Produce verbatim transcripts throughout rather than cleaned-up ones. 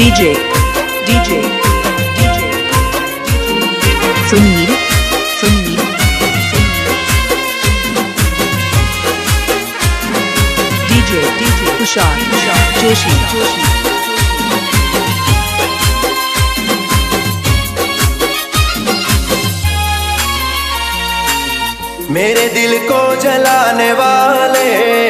DJ DJ DJ Sunil Sunil DJ DJ Tushar Tushar Joshi Joshi मेरे दिल को जलाने वाले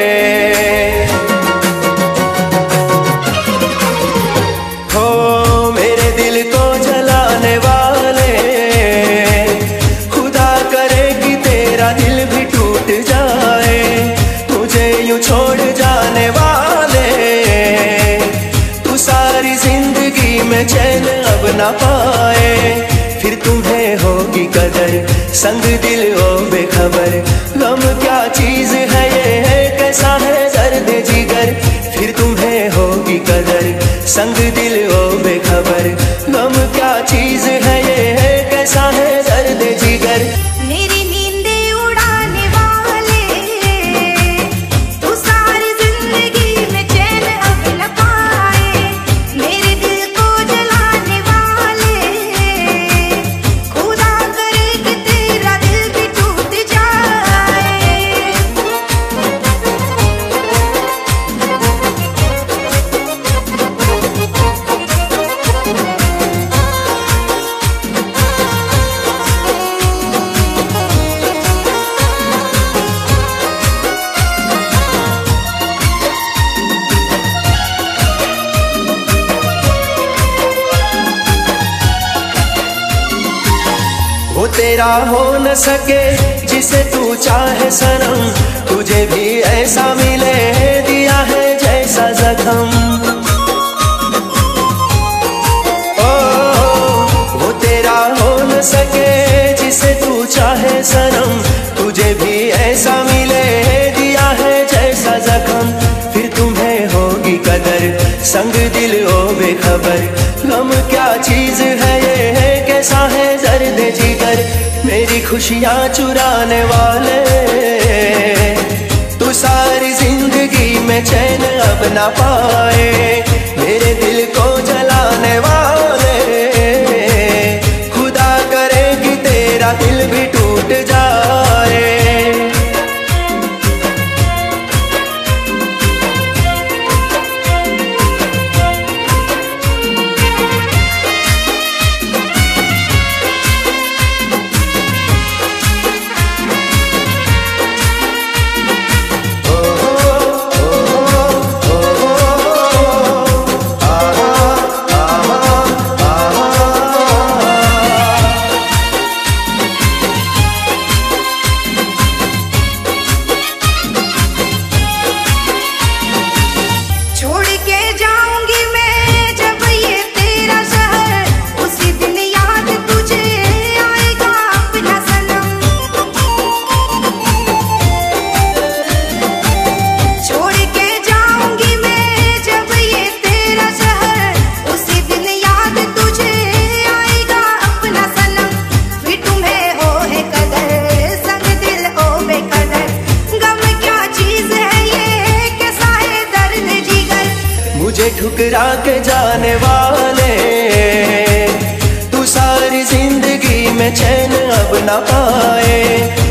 हो, मेरे दिल को जलाने वाले, खुदा करे कि तेरा दिल भी टूट जाए, मुझे यूं छोड़ जाने वाले, तू सारी जिंदगी में चैन अब ना पाए, फिर तुम्हें होगी कदर संग दिल ओ बेखबर, गम क्या चीज है ये, कैसा है दर्द जिगर, फिर तुम्हें होगी कदर संग दिल ओ बेखबर, गम क्या चीज है ये, कैसा है दर्द जिगर। मेरी नींदे उड़ाने वाले, तू सारी जिंदगी में चैन अब न पाए, मेरे दिल को जलाने वाले, खुदा करे कि तेरा दिल भी टूट जाए। वो तेरा हो न सके जिसे तू चाहे सनम, तुझे भी ऐसा मिले दिया है जैसा जख्म, ओ वो तेरा हो न सके जिसे तू चाहे सनम, तुझे भी ऐसा मिले दिया है जैसा जख्म, फिर तुम्हें होगी कदर संग दिल ओ बेखबर, गम क्या चीज है ये, कैसा है दर्द जिगर, मेरी खुशियाँ चुराने वाले, तू सारी जिंदगी में चैन अब ना पाए, मेरे दिल को जलाने वाले, खुदा करे कि तेरा दिल भी टूट जाए। छोड़ के जाऊंगी मैं जब ये तेरा शहर, उसी दिन याद तुझे आएगा अपना सनम, छोड़ के जाऊंगी मैं जब ये तेरा शहर, उसी दिन याद तुझे आएगा अपना सनम, फिर तुम्हें हो है कदर संग दिल ओ बेकदर, गम क्या चीज है ये, कैसा है दर्द जिगर। मुझे ठुकरा के जाने वाले, तू सारी जिंदगी में चैन अब ना पाए,